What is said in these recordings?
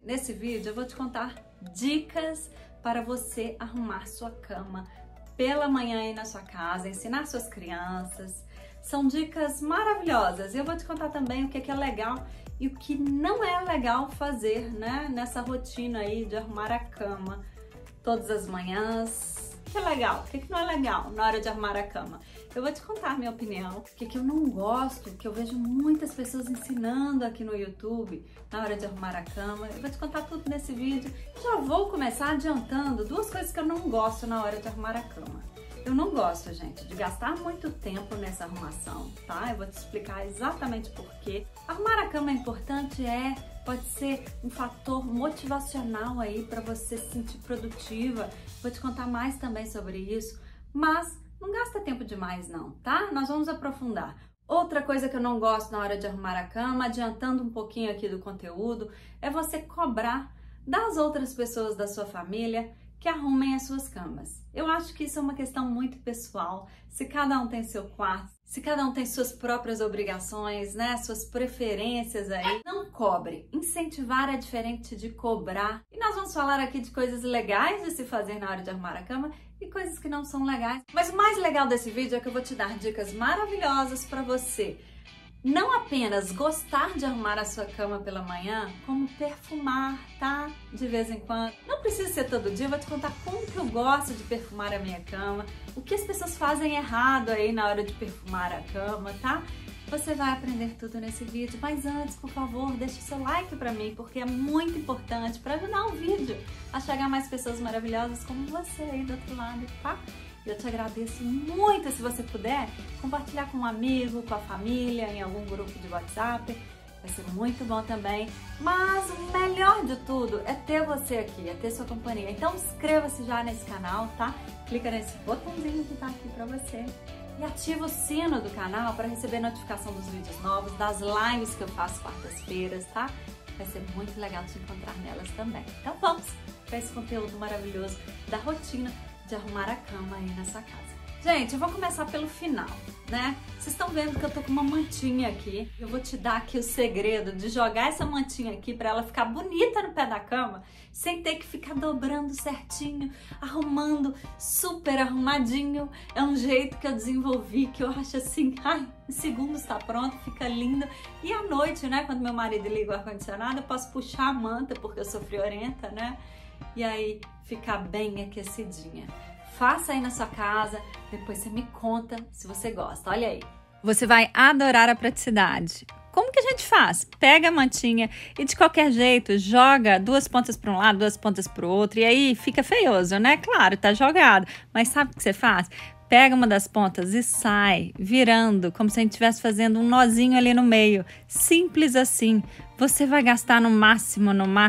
Nesse vídeo eu vou te contar dicas para você arrumar sua cama pela manhã aí na sua casa, ensinar suas crianças. São dicas maravilhosas. Eu vou te contar também o que é legal e o que não é legal fazer, né, nessa rotina aí de arrumar a cama todas as manhãs. O que é legal, o que não é legal na hora de arrumar a cama. Eu vou te contar a minha opinião, o que eu não gosto, que eu vejo muitas pessoas ensinando aqui no YouTube na hora de arrumar a cama. Eu vou te contar tudo nesse vídeo. Já vou começar adiantando duas coisas que eu não gosto na hora de arrumar a cama. Eu não gosto, gente, de gastar muito tempo nessa arrumação, tá? Eu vou te explicar exatamente por quê. Arrumar a cama é importante, pode ser um fator motivacional aí para você se sentir produtiva. Vou te contar mais também sobre isso, mas não gasta tempo demais não, tá? Nós vamos aprofundar. Outra coisa que eu não gosto na hora de arrumar a cama, adiantando um pouquinho aqui do conteúdo, é você cobrar das outras pessoas da sua família que arrumem as suas camas. Eu acho que isso é uma questão muito pessoal. Se cada um tem seu quarto, se cada um tem suas próprias obrigações, né, suas preferências aí, não cobre. Incentivar é diferente de cobrar. E nós vamos falar aqui de coisas legais de se fazer na hora de arrumar a cama e coisas que não são legais. Mas o mais legal desse vídeo é que eu vou te dar dicas maravilhosas para você não apenas gostar de arrumar a sua cama pela manhã, como perfumar, tá? De vez em quando. Não precisa ser todo dia, eu vou te contar como que eu gosto de perfumar a minha cama, o que as pessoas fazem errado aí na hora de perfumar a cama, tá? Você vai aprender tudo nesse vídeo, mas antes, por favor, deixe seu like pra mim, porque é muito importante para ajudar o vídeo a chegar a mais pessoas maravilhosas como você aí do outro lado, tá? Eu te agradeço muito se você puder compartilhar com um amigo, com a família, em algum grupo de WhatsApp. Vai ser muito bom também. Mas o melhor de tudo é ter você aqui, é ter sua companhia. Então inscreva-se já nesse canal, tá? Clica nesse botãozinho que tá aqui pra você. E ativa o sino do canal para receber notificação dos vídeos novos, das lives que eu faço quartas-feiras, tá? Vai ser muito legal te encontrar nelas também. Então vamos para esse conteúdo maravilhoso da rotina de arrumar a cama aí na sua casa. Gente, eu vou começar pelo final, né? Vocês estão vendo que eu tô com uma mantinha aqui. Eu vou te dar aqui o segredo de jogar essa mantinha aqui para ela ficar bonita no pé da cama, sem ter que ficar dobrando certinho, arrumando super arrumadinho. É um jeito que eu desenvolvi, que eu acho assim, ai, em segundos tá pronto, fica lindo. E à noite, né, quando meu marido liga o ar-condicionado, eu posso puxar a manta, porque eu sou friorenta, né? E aí ficar bem aquecidinha. Faça aí na sua casa, depois você me conta se você gosta. Olha aí. Você vai adorar a praticidade. Como que a gente faz? Pega a mantinha e de qualquer jeito joga duas pontas para um lado, duas pontas para o outro. E aí fica feioso, né? Claro, tá jogado. Mas sabe o que você faz? Pega uma das pontas e sai virando, como se a gente estivesse fazendo um nozinho ali no meio. Simples assim. Você vai gastar no máximo,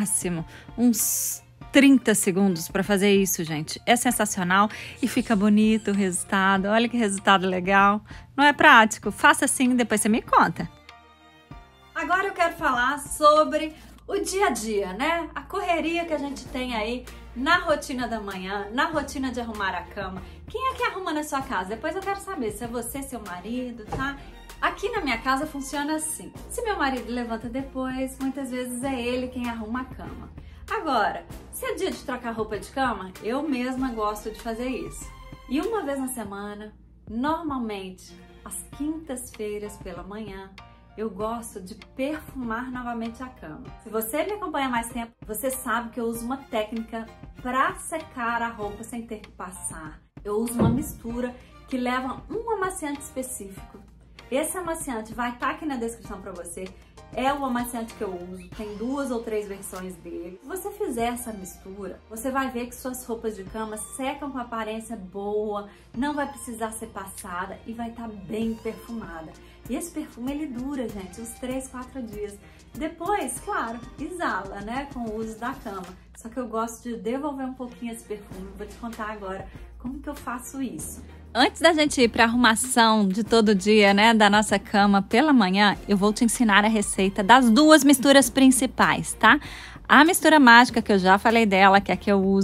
uns 30 segundos para fazer isso, gente. É sensacional e fica bonito o resultado. Olha que resultado legal. Não é prático? Faça assim, depois você me conta. Agora eu quero falar sobre o dia a dia, né? A correria que a gente tem aí na rotina da manhã, na rotina de arrumar a cama. Quem é que arruma na sua casa? Depois eu quero saber se é você, seu marido, tá? Aqui na minha casa funciona assim. Se meu marido levanta depois, muitas vezes é ele quem arruma a cama. Agora, se é dia de trocar roupa de cama, eu mesma gosto de fazer isso. E uma vez na semana, normalmente, às quintas-feiras pela manhã, eu gosto de perfumar novamente a cama. Se você me acompanha há mais tempo, você sabe que eu uso uma técnica para secar a roupa sem ter que passar. Eu uso uma mistura que leva um amaciante específico. Esse amaciante vai estar aqui na descrição para você. É o amaciante que eu uso, tem 2 ou 3 versões dele. Se você fizer essa mistura, você vai ver que suas roupas de cama secam com aparência boa, não vai precisar ser passada e vai estar bem perfumada. E esse perfume ele dura, gente, uns 3, 4 dias. Depois, claro, exala, né, com o uso da cama. Só que eu gosto de devolver um pouquinho esse perfume. Vou te contar agora como que eu faço isso. Antes da gente ir para a arrumação de todo dia, né, da nossa cama pela manhã, eu vou te ensinar a receita das 2 misturas principais, tá? A mistura mágica, que eu já falei dela, que é a que eu uso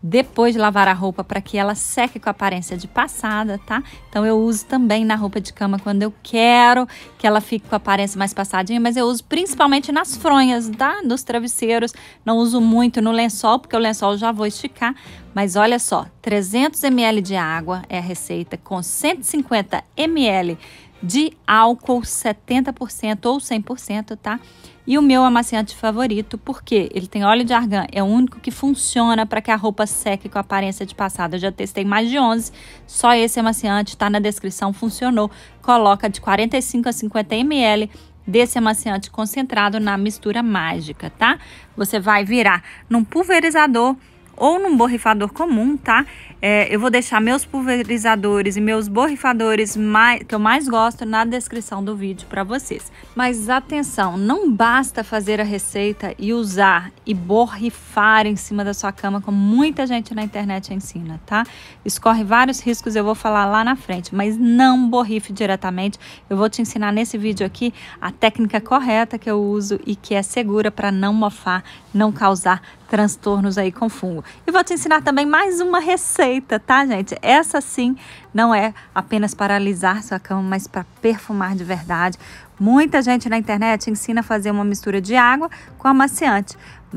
depois de lavar a roupa para que ela seque com a aparência de passada, tá? Então eu uso também na roupa de cama quando eu quero que ela fique com a aparência mais passadinha, mas eu uso principalmente nas fronhas, tá? Dos travesseiros. Não uso muito no lençol, porque o lençol eu já vou esticar. Mas olha só, 300 ml de água é a receita com 150 ml de álcool 70% ou 100%, tá? E o meu amaciante favorito, porque ele tem óleo de argan, é o único que funciona para que a roupa seque com a aparência de passada. Eu já testei mais de 11, só esse amaciante, tá na descrição, funcionou. Coloca de 45 a 50 ml desse amaciante concentrado na mistura mágica, tá? Você vai virar num pulverizador ou num borrifador comum, tá? Eu vou deixar meus pulverizadores e meus borrifadores que eu mais gosto na descrição do vídeo para vocês. Mas atenção, não basta fazer a receita e usar e borrifar em cima da sua cama, como muita gente na internet ensina, tá? Isso corre vários riscos, eu vou falar lá na frente, mas não borrife diretamente. Eu vou te ensinar nesse vídeo aqui a técnica correta que eu uso e que é segura para não mofar, não causar transtornos aí com fungo. E vou te ensinar também mais uma receita, tá, gente? Essa sim não é apenas para alisar sua cama, mas para perfumar de verdade. Muita gente na internet ensina a fazer uma mistura de água com amaciante,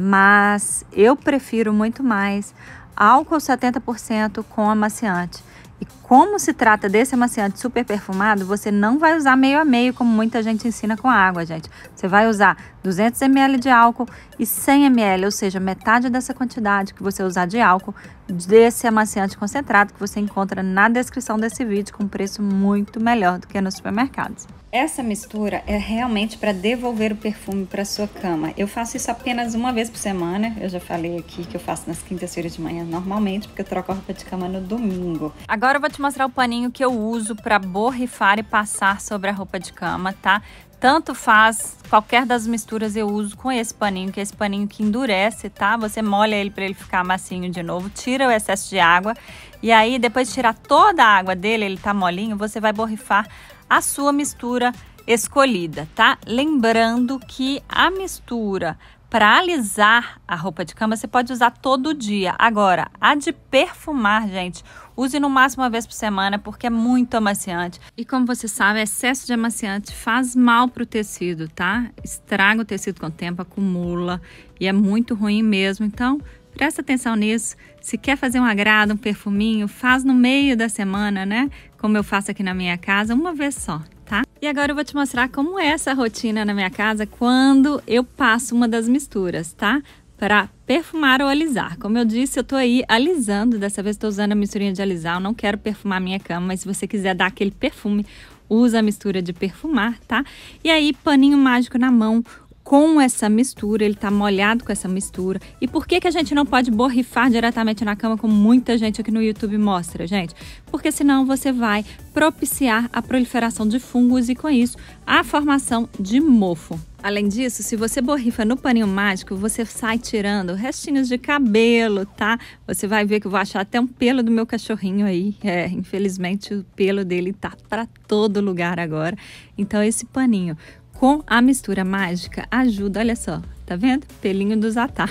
mas eu prefiro muito mais álcool 70% com amaciante. E como se trata desse amaciante super perfumado, você não vai usar meio a meio, como muita gente ensina com água, gente. Você vai usar 200 ml de álcool e 100 ml, ou seja, metade dessa quantidade que você usar de álcool, desse amaciante concentrado que você encontra na descrição desse vídeo, com preço muito melhor do que nos supermercados. Essa mistura é realmente para devolver o perfume para sua cama. Eu faço isso apenas uma vez por semana. Eu já falei aqui que eu faço nas quintas-feiras de manhã normalmente, porque eu troco a roupa de cama no domingo. Agora eu vou te mostrar o paninho que eu uso para borrifar e passar sobre a roupa de cama, tá? Tanto faz, qualquer das misturas eu uso com esse paninho, que é esse paninho que endurece, tá? Você molha ele para ele ficar macio de novo, tira o excesso de água e aí depois de tirar toda a água dele, ele tá molinho, você vai borrifar a sua mistura escolhida, tá? Lembrando que a mistura para alisar a roupa de cama você pode usar todo dia. Agora, a de perfumar, gente, use no máximo uma vez por semana, porque é muito amaciante. E como você sabe, excesso de amaciante faz mal para o tecido, tá? Estraga o tecido com o tempo, acumula e é muito ruim mesmo. Então, presta atenção nisso. Se quer fazer um agrado, um perfuminho, faz no meio da semana, né? Como eu faço aqui na minha casa, uma vez só, tá? E agora eu vou te mostrar como é essa rotina na minha casa quando eu passo uma das misturas, tá? Para perfumar ou alisar. Como eu disse, eu tô aí alisando. Dessa vez estou usando a misturinha de alisar. Eu não quero perfumar minha cama, mas se você quiser dar aquele perfume, usa a mistura de perfumar, tá? E aí, paninho mágico na mão, com essa mistura, ele tá molhado com essa mistura. E por que que a gente não pode borrifar diretamente na cama, como muita gente aqui no YouTube mostra, gente? Porque senão você vai propiciar a proliferação de fungos e com isso a formação de mofo. Além disso, se você borrifa no paninho mágico, você sai tirando restinhos de cabelo, tá? Você vai ver que eu vou achar até um pelo do meu cachorrinho aí. Infelizmente o pelo dele tá para todo lugar agora. Então esse paninho com a mistura mágica ajuda, olha só, tá vendo? Pelinho do Zatá.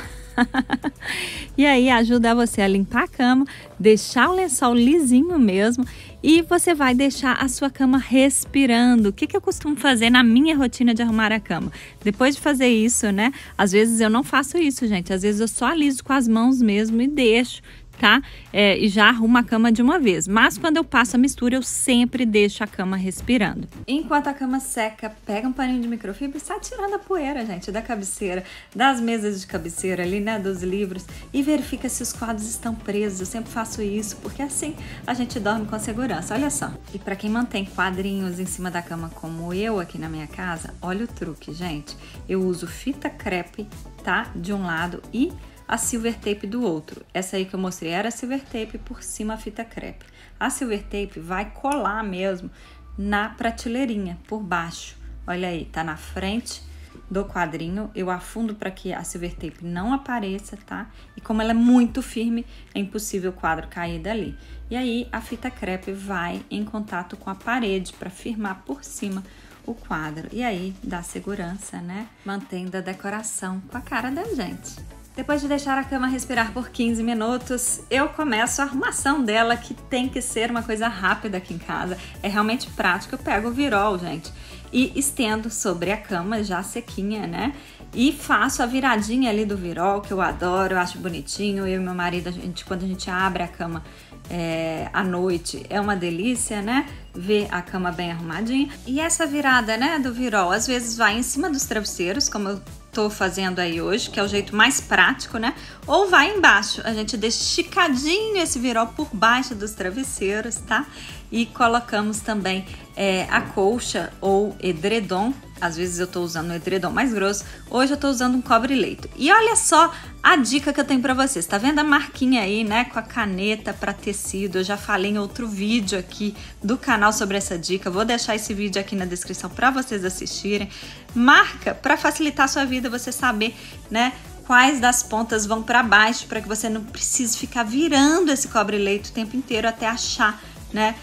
E aí ajuda você a limpar a cama, deixar o lençol lisinho mesmo e você vai deixar a sua cama respirando. O que que eu costumo fazer na minha rotina de arrumar a cama? Depois de fazer isso, né? Às vezes eu não faço isso, gente. Às vezes eu só aliso com as mãos mesmo e deixo, tá? E já arrumo a cama de uma vez. Mas quando eu passo a mistura, eu sempre deixo a cama respirando. Enquanto a cama seca, pega um paninho de microfibra e sai tirando a poeira, gente, da cabeceira, das mesas de cabeceira ali, né, dos livros, e verifica se os quadros estão presos. Eu sempre faço isso, porque assim a gente dorme com segurança. Olha só. E para quem mantém quadrinhos em cima da cama, como eu aqui na minha casa, olha o truque, gente. Eu uso fita crepe, tá, de um lado e a silver tape do outro. Essa aí que eu mostrei era a silver tape, por cima a fita crepe. A silver tape vai colar mesmo na prateleirinha, por baixo. Olha aí, tá na frente do quadrinho. Eu afundo para que a silver tape não apareça, tá? E como ela é muito firme, é impossível o quadro cair dali. E aí a fita crepe vai em contato com a parede para firmar por cima o quadro. E aí dá segurança, né? Mantendo a decoração com a cara da gente. Depois de deixar a cama respirar por 15 minutos, eu começo a arrumação dela, que tem que ser uma coisa rápida aqui em casa. É realmente prático. Eu pego o virol, gente, e estendo sobre a cama já sequinha, né? E faço a viradinha ali do virol, que eu adoro, eu acho bonitinho. Eu e meu marido, quando a gente abre a cama à noite, é uma delícia, né? Ver a cama bem arrumadinha. E essa virada, né, do virol, às vezes vai em cima dos travesseiros, como eu tô fazendo aí hoje, que é o jeito mais prático, né? Ou vai embaixo, a gente deixa esticadinho esse virol por baixo dos travesseiros, tá? E colocamos também a colcha ou edredom. Às vezes eu tô usando um edredom mais grosso, hoje eu tô usando um cobre-leito. E olha só a dica que eu tenho pra vocês, tá vendo a marquinha aí, né, com a caneta pra tecido? Eu já falei em outro vídeo aqui do canal sobre essa dica, vou deixar esse vídeo aqui na descrição pra vocês assistirem. Marca pra facilitar a sua vida, você saber, né, quais das pontas vão pra baixo, para que você não precise ficar virando esse cobre-leito o tempo inteiro até achar, né,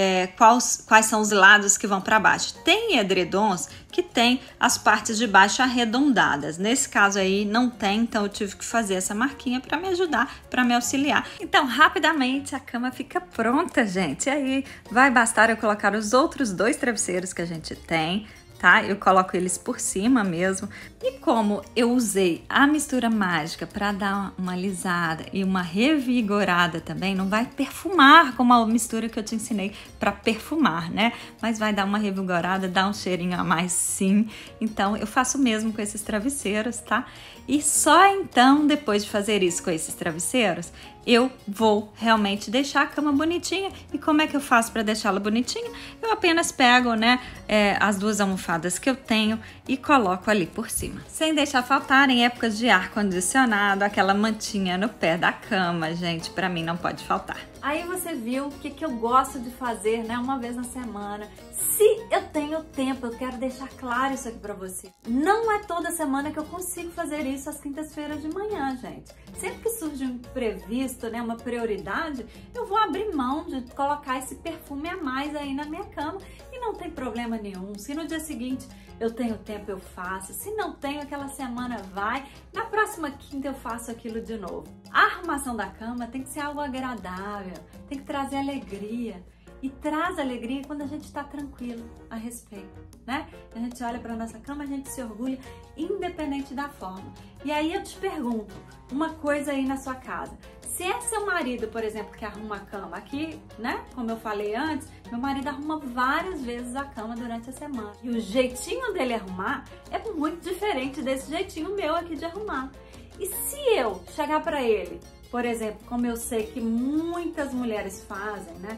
quais são os lados que vão para baixo. Tem edredons que tem as partes de baixo arredondadas. Nesse caso aí não tem, então eu tive que fazer essa marquinha para me ajudar, para me auxiliar. Então, rapidamente a cama fica pronta, gente. E aí vai bastar eu colocar os outros 2 travesseiros que a gente tem, tá? Eu coloco eles por cima mesmo. E como eu usei a mistura mágica para dar uma alisada e uma revigorada também, não vai perfumar como a mistura que eu te ensinei para perfumar, né? Mas vai dar uma revigorada, dar um cheirinho a mais, sim. Então eu faço mesmo com esses travesseiros, tá? E só então, depois de fazer isso com esses travesseiros, eu vou realmente deixar a cama bonitinha. E como é que eu faço para deixá-la bonitinha? Eu apenas pego, né, as 2 almofadas que eu tenho e coloco ali por cima. Sem deixar faltar, em épocas de ar-condicionado, aquela mantinha no pé da cama, gente, para mim não pode faltar. Aí você viu o que eu gosto de fazer, né, uma vez na semana. Se eu tenho tempo, eu quero deixar claro isso aqui pra você. Não é toda semana que eu consigo fazer isso às quintas-feiras de manhã, gente. Sempre que surge um imprevisto, né, uma prioridade, eu vou abrir mão de colocar esse perfume a mais aí na minha cama e não tem problema nenhum. Se no dia seguinte eu tenho tempo, eu faço. Se não tenho, aquela semana vai. Na próxima quinta eu faço aquilo de novo. A arrumação da cama tem que ser algo agradável, tem que trazer alegria. E traz alegria quando a gente está tranquilo a respeito, né? A gente olha para nossa cama, a gente se orgulha, independente da forma. E aí eu te pergunto, uma coisa aí na sua casa. Se é seu marido, por exemplo, que arruma a cama aqui, né? Como eu falei antes, meu marido arruma várias vezes a cama durante a semana. E o jeitinho dele arrumar é muito diferente desse jeitinho meu aqui de arrumar. E se eu chegar para ele, por exemplo, como eu sei que muitas mulheres fazem, né?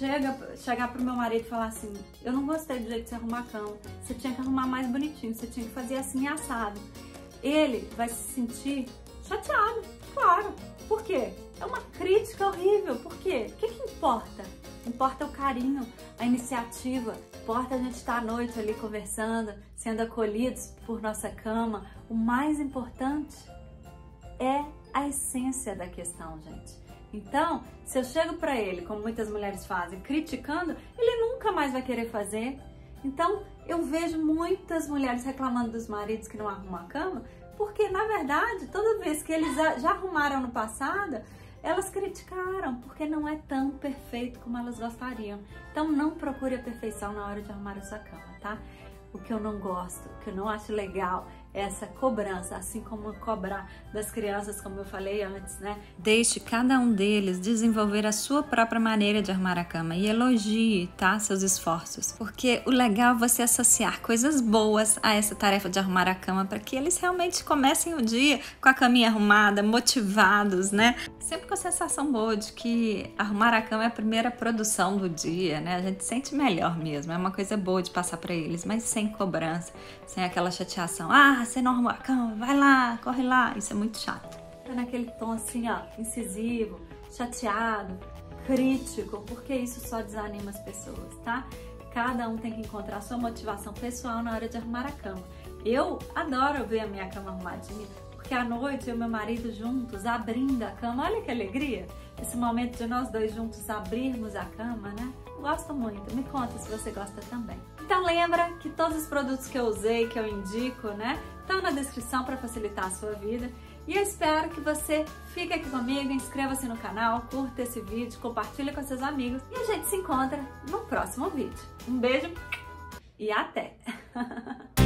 Chegar pro meu marido e falar assim, eu não gostei do jeito que você arruma a cama, você tinha que arrumar mais bonitinho, você tinha que fazer assim assado. Ele vai se sentir chateado, claro. Por quê? É uma crítica horrível. Por quê? O que importa? Importa o carinho, a iniciativa. Importa a gente estar à noite ali conversando, sendo acolhidos por nossa cama. O mais importante é a essência da questão, gente. Então, se eu chego pra ele, como muitas mulheres fazem, criticando, ele nunca mais vai querer fazer. Então, eu vejo muitas mulheres reclamando dos maridos que não arrumam a cama, porque, na verdade, toda vez que eles já arrumaram no passado, elas criticaram, porque não é tão perfeito como elas gostariam. Então, não procure a perfeição na hora de arrumar a sua cama, tá? O que eu não gosto, o que eu não acho legal é essa cobrança, assim como cobrar das crianças, como eu falei antes, né? Deixe cada um deles desenvolver a sua própria maneira de arrumar a cama e elogie, tá, seus esforços. Porque o legal é você associar coisas boas a essa tarefa de arrumar a cama para que eles realmente comecem o dia com a caminha arrumada, motivados, né? Sempre com a sensação boa de que arrumar a cama é a primeira produção do dia, né? A gente sente melhor mesmo, é uma coisa boa de passar para eles, mas sem cobrança, sem aquela chateação. Ah, você não arrumou a cama, vai lá, corre lá. Isso é muito chato. Tá naquele tom assim, ó, incisivo, chateado, crítico, porque isso só desanima as pessoas, tá? Cada um tem que encontrar a sua motivação pessoal na hora de arrumar a cama. Eu adoro ver a minha cama arrumadinha, porque à noite eu e meu marido juntos, abrindo a cama, olha que alegria! Esse momento de nós dois juntos abrirmos a cama, né? Gosto muito. Me conta se você gosta também. Então lembra que todos os produtos que eu usei, que eu indico, né, estão na descrição para facilitar a sua vida. E eu espero que você fique aqui comigo, inscreva-se no canal, curta esse vídeo, compartilhe com seus amigos e a gente se encontra no próximo vídeo. Um beijo e até!